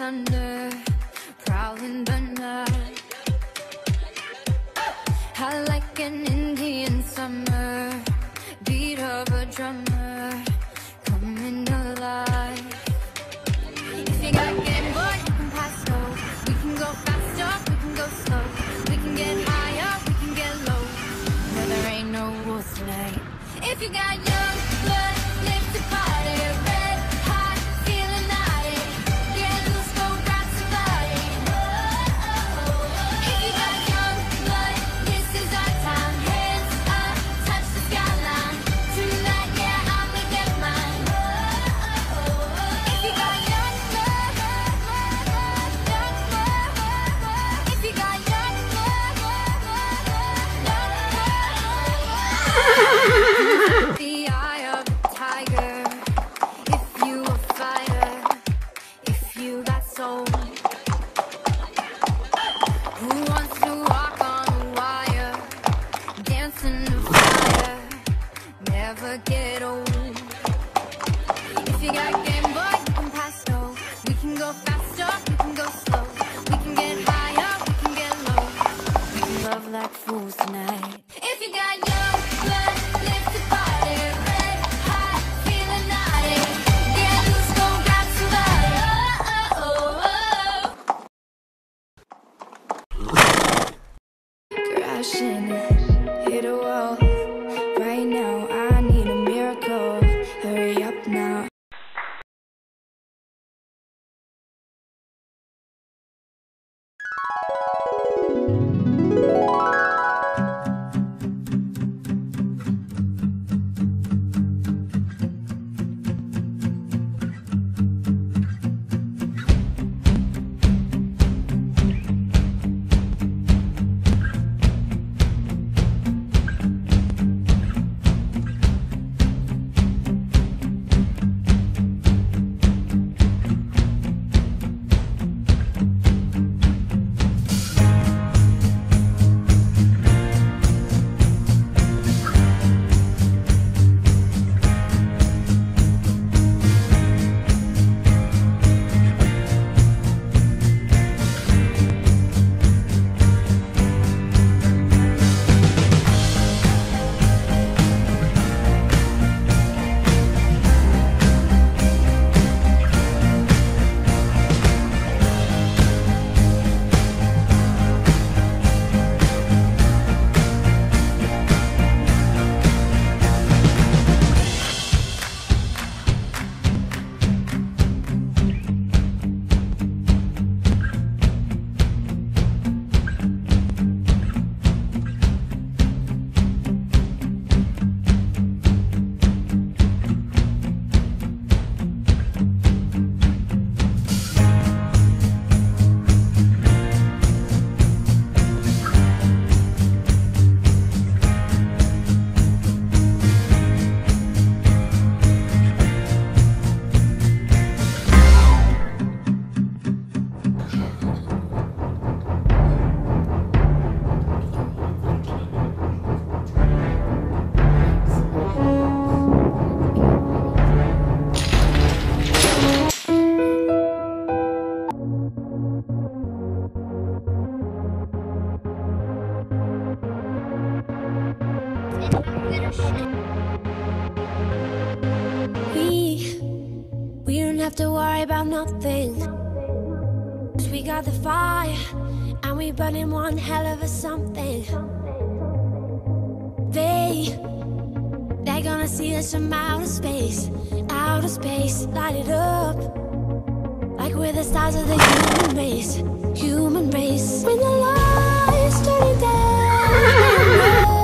thunder, prowling the night. I like an Indian summer, beat of a drummer, coming alive. If you got Game Boy, you can pass go. We can go faster, we can go slow. We can get higher, we can get low. No, there ain't no rules tonight. If you got young blood, live to party. Red hot, feeling naughty. Get loose, go grab somebody. If you got young blood, this is our time. Hands up, touch the skyline. Tonight, yeah, I'ma get mine. If you got young blood, if you got young blood, the eye of a tiger. If you a fighter, if you got soul. Who wants to walk on a wire, dancing to fire, never get old. If you got Game Boy, you can pass go. We can go faster, we can go slow. We can get higher, we can get low. We can love like fools tonight. If you got young blood, live to party. Red hot, feeling naughty. Get loose, go grab somebody. Crashing, hit a wall. Right now, I need a miracle. Hurry up now. We don't have to worry about nothing. 'Cause we got the fire, and we burning one hell of a something. They're gonna see us from outer space, light it up like we're the stars of the human race. When the lights turning down.